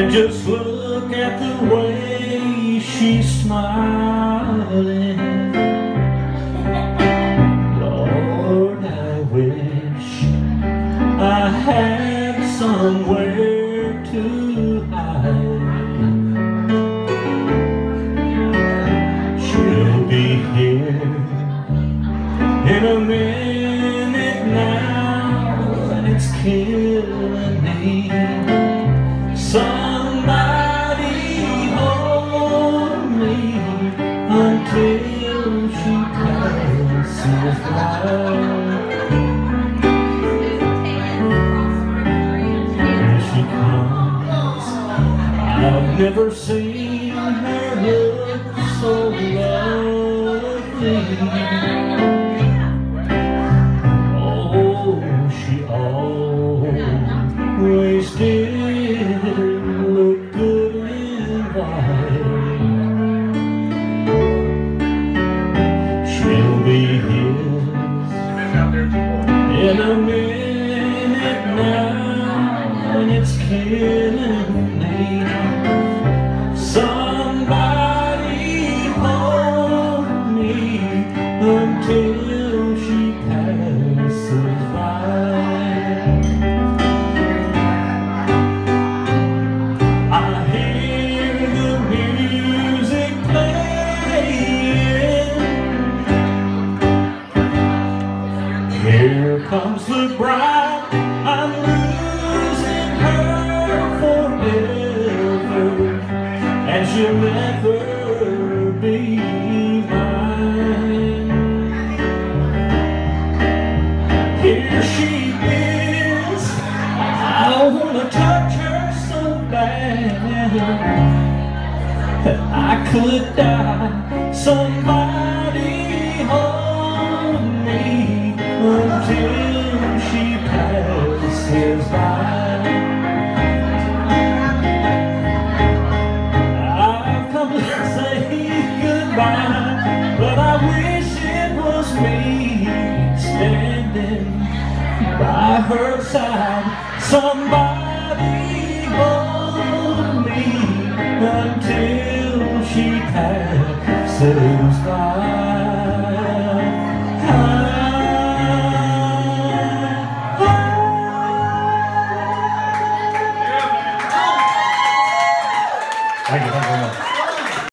And just look at the way she's smiling. Lord, I wish I had somewhere to hide. She'll be here in a minute now, and it's killing me. Somebody hold me until she passes by. Here she comes. I've never seen her look so lovely. Oh, she always did. She'll be his in a minute now, and it's killing me. Somebody hold me until she passes by. I hear the music playing. Here comes the bride, I'm losing her forever, and she'll never be mine. Here she is, I wanna touch her so bad that I could die. Somebody hold me until she passes by. I've come to say goodbye, but I wish it was me standing by her side. Somebody hold me until she passes by.